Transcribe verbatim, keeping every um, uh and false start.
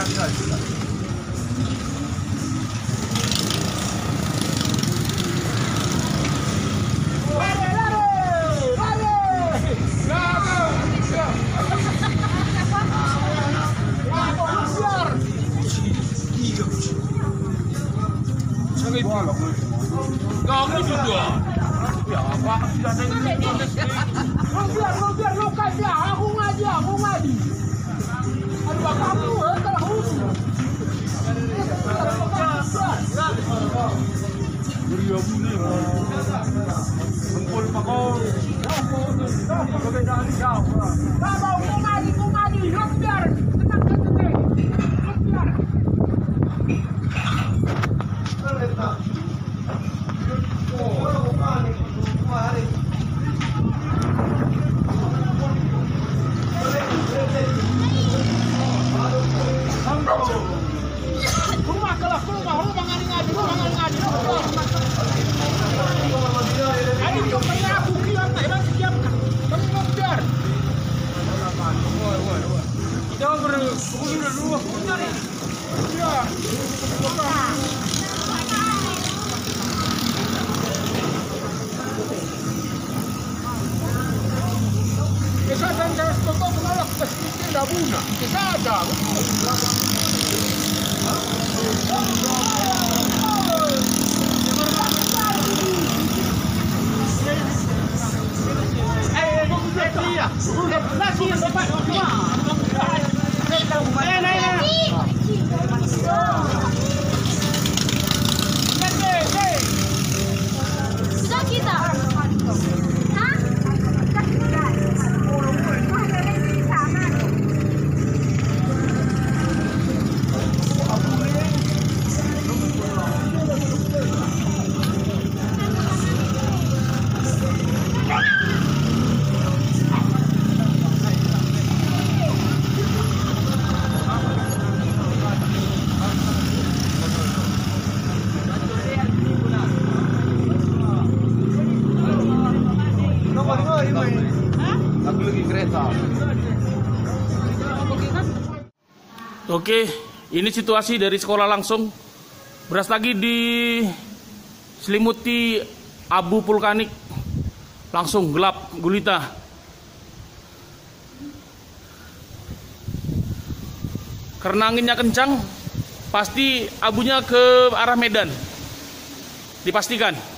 Kau ni juga. Ya, apa? Sudah tengok. Kau biar, kau biar, kau kan biar. Aku ngaji, aku ngaji. Aduh, kamu, eh, tak harus. Beliau boleh. Kumpul pakau. Kau beda jauh. Kau mau ngaji, kau ngaji. Kau biar. Tenang, tenang. Kau biar. Kesadaran saya sekolah menolak pasti tidak guna. Kesadaran. Eh, kau sudah dia. Lagi yang dapat cuma. Eh, naik naik. Sudah kita. Oke, ini situasi dari sekolah langsung. Beras lagi diselimuti abu vulkanik, langsung gelap gulita. Karena anginnya kencang, pasti abunya ke arah Medan, dipastikan.